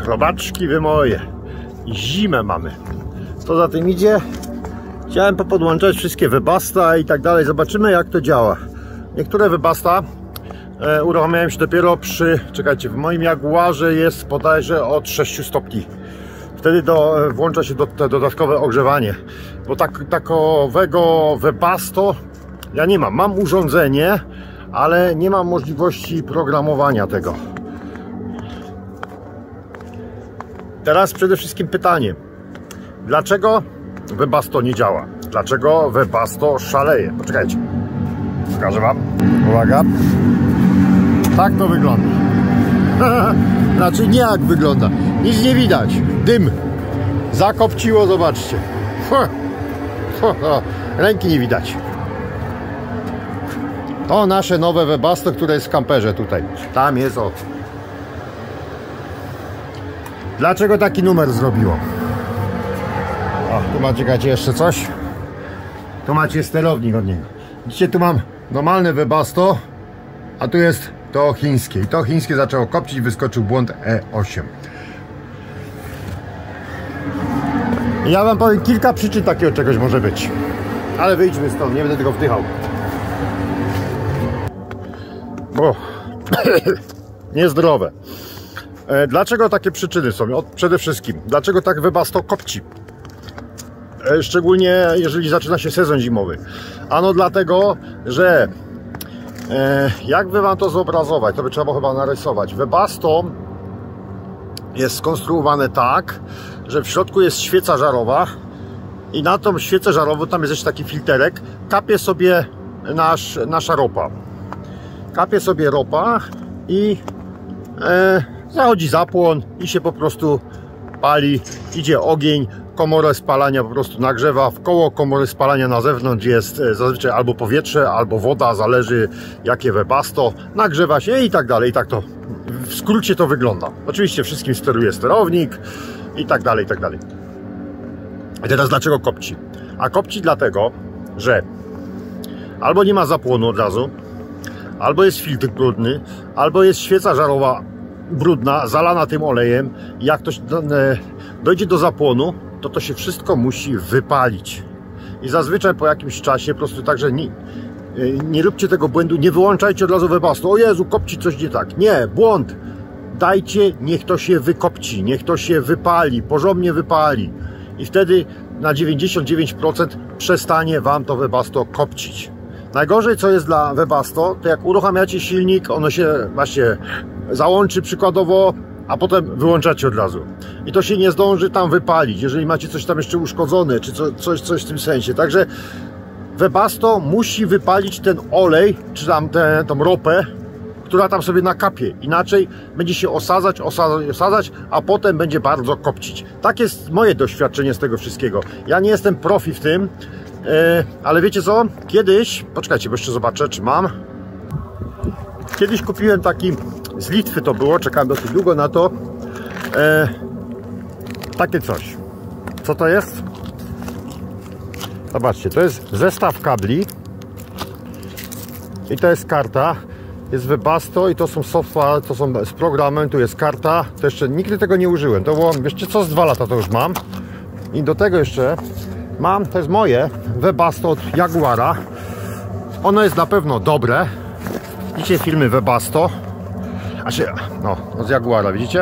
Robaczki wy moje. Zimę mamy. Co za tym idzie? Chciałem popodłączać wszystkie Webasta i tak dalej. Zobaczymy, jak to działa. Niektóre Webasta uruchamiałem się dopiero przy... Czekajcie, w moim Jaguarze jest bodajże od 6 stopni. Wtedy włącza się dodatkowe ogrzewanie. Bo takowego Webasto ja nie mam. Mam urządzenie, ale nie mam możliwości programowania tego. Teraz przede wszystkim pytanie. Dlaczego Webasto nie działa? Dlaczego Webasto szaleje? Poczekajcie. Pokażę wam. Uwaga. Tak to wygląda. Znaczy nie jak wygląda. Nic nie widać. Dym. Zakopciło, zobaczcie. Ręki nie widać. To nasze nowe Webasto, które jest w kamperze tutaj. Tam jest o. Dlaczego taki numer zrobiło? O, tu macie, czekajcie, jeszcze coś. Tu macie sterownik od niego. Widzicie, tu mam normalne Webasto, a tu jest to chińskie. I to chińskie zaczęło kopcić, wyskoczył błąd E8. Ja wam powiem, kilka przyczyn takiego czegoś może być. Ale wyjdźmy stąd, nie będę tego wdychał. Bo niezdrowe. Dlaczego takie przyczyny są? Przede wszystkim, dlaczego tak Webasto kopci? Szczególnie jeżeli zaczyna się sezon zimowy. Ano dlatego, że jakby wam to zobrazować, to by trzeba chyba narysować. Webasto jest skonstruowane tak, że w środku jest świeca żarowa i na tą świecę żarową tam jest jeszcze taki filterek, kapie sobie nasza ropa. Kapie sobie ropa i zachodzi zapłon i się po prostu pali, idzie ogień, komorę spalania po prostu nagrzewa, wkoło komory spalania na zewnątrz jest zazwyczaj albo powietrze, albo woda, zależy jakie Webasto, nagrzewa się i tak dalej, i tak to w skrócie to wygląda. Oczywiście wszystkim steruje sterownik i tak dalej, i tak dalej. I teraz dlaczego kopci? A kopci dlatego, że albo nie ma zapłonu od razu, albo jest filtr brudny, albo jest świeca żarowa brudna, zalana tym olejem. Jak to dojdzie do zapłonu, to się wszystko musi wypalić. I zazwyczaj po jakimś czasie po prostu także nie róbcie tego błędu, nie wyłączajcie od razu Webasto. O Jezu, kopci coś nie tak. Nie, błąd. Dajcie, niech to się wykopci, niech to się wypali, porządnie wypali. I wtedy na 99% przestanie wam to Webasto kopcić. Najgorzej co jest dla Webasto, to jak uruchamiacie silnik, ono się właśnie załączy przykładowo, a potem wyłączacie od razu. I to się nie zdąży tam wypalić, jeżeli macie coś tam jeszcze uszkodzone, czy coś w tym sensie. Także Webasto musi wypalić ten olej, czy tam tą ropę, która tam sobie nakapie. Inaczej będzie się osadzać, a potem będzie bardzo kopcić. Tak jest moje doświadczenie z tego wszystkiego. Ja nie jestem profi w tym, ale wiecie co? Kiedyś, poczekajcie, bo jeszcze zobaczę, czy mam. Kiedyś kupiłem taki, z Litwy to było, czekałem dosyć długo na to. Takie coś. Co to jest? Zobaczcie, to jest zestaw kabli. I to jest karta. Jest Webasto i to są software, to są z programem, tu jest karta. To jeszcze nigdy tego nie użyłem. To było, wiecie co, z 2 lata to już mam. I do tego jeszcze mam, to jest moje Webasto od Jaguara. Ono jest na pewno dobre. Widzicie filmy Webasto. No, od Jaguara, widzicie?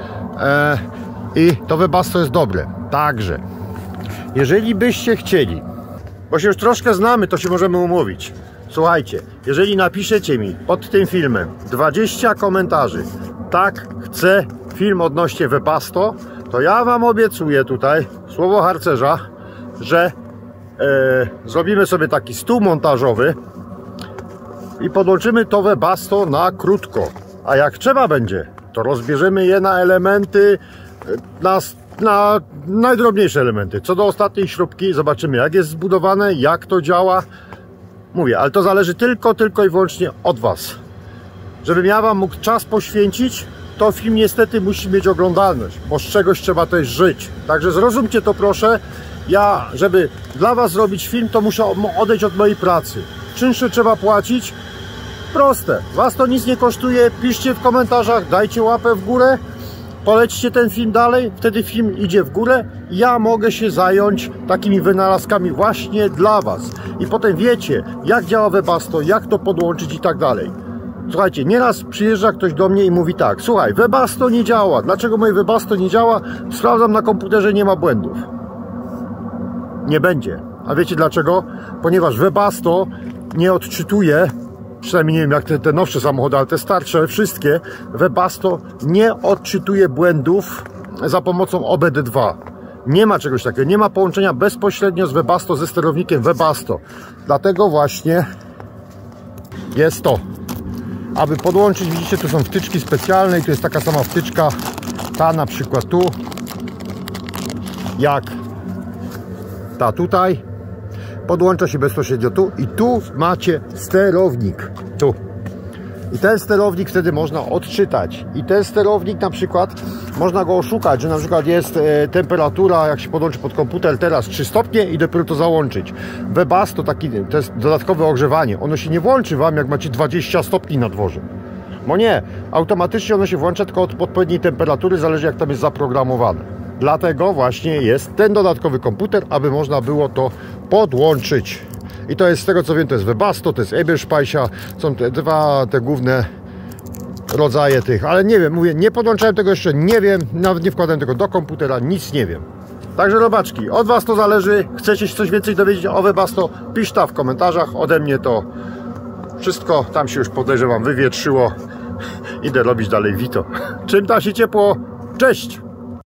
I to Webasto jest dobre. Także, jeżeli byście chcieli, bo się już troszkę znamy, to się możemy umówić. Słuchajcie, jeżeli napiszecie mi pod tym filmem 20 komentarzy, tak, chcę film odnośnie Webasto, to ja wam obiecuję tutaj, słowo harcerza, że zrobimy sobie taki stół montażowy i podłączymy to Webasto na krótko. A jak trzeba będzie, to rozbierzemy je na elementy, na najdrobniejsze elementy. Co do ostatniej śrubki, zobaczymy jak jest zbudowane, jak to działa. Mówię, ale to zależy tylko i wyłącznie od was. Żebym ja wam mógł czas poświęcić, to film niestety musi mieć oglądalność, bo z czegoś trzeba też żyć. Także zrozumcie to proszę. Ja, żeby dla was zrobić film, to muszę odejść od mojej pracy. Czynsze trzeba płacić. Proste. Was to nic nie kosztuje. Piszcie w komentarzach, dajcie łapę w górę Polećcie ten film dalej, wtedy film idzie w górę. Ja mogę się zająć takimi wynalazkami właśnie dla Was. I potem wiecie, jak działa Webasto, jak to podłączyć i tak dalej. Słuchajcie, nieraz przyjeżdża ktoś do mnie i mówi tak: słuchaj, Webasto nie działa. Dlaczego moje Webasto nie działa? Sprawdzam na komputerze, nie ma błędów. Nie będzie. A wiecie dlaczego? Ponieważ Webasto nie odczytuje, przynajmniej nie wiem jak te nowsze samochody, ale te starsze, wszystkie, Webasto nie odczytuje błędów za pomocą OBD2. Nie ma czegoś takiego, nie ma połączenia bezpośrednio z Webasto, ze sterownikiem Webasto. Dlatego właśnie jest to. Aby podłączyć, widzicie, tu są wtyczki specjalne i tu jest taka sama wtyczka, ta na przykład tu, jak ta tutaj. Podłącza się bezpośrednio tu i tu macie sterownik. Tu. I ten sterownik wtedy można odczytać. I ten sterownik na przykład można go oszukać, że na przykład jest temperatura, jak się podłączy pod komputer, teraz 3 stopnie i dopiero to załączyć. Webasto to jest dodatkowe ogrzewanie. Ono się nie włączy Wam, jak macie 20 stopni na dworze. Bo nie, automatycznie ono się włącza tylko od odpowiedniej temperatury, zależy jak tam jest zaprogramowane. Dlatego właśnie jest ten dodatkowy komputer, aby można było to podłączyć. I to jest, z tego co wiem, to jest Webasto, to jest Eberspecher, są te dwa główne rodzaje tych, ale nie wiem, mówię, nie podłączałem tego jeszcze, nie wiem, nawet nie wkładałem tego do komputera, nic nie wiem. Także robaczki, od Was to zależy, chcecie się coś więcej dowiedzieć o Webasto, piszcie w komentarzach, ode mnie to wszystko, tam się już podejrzewam wywietrzyło, idę robić dalej Vito. Czym tam się ciepło? Cześć!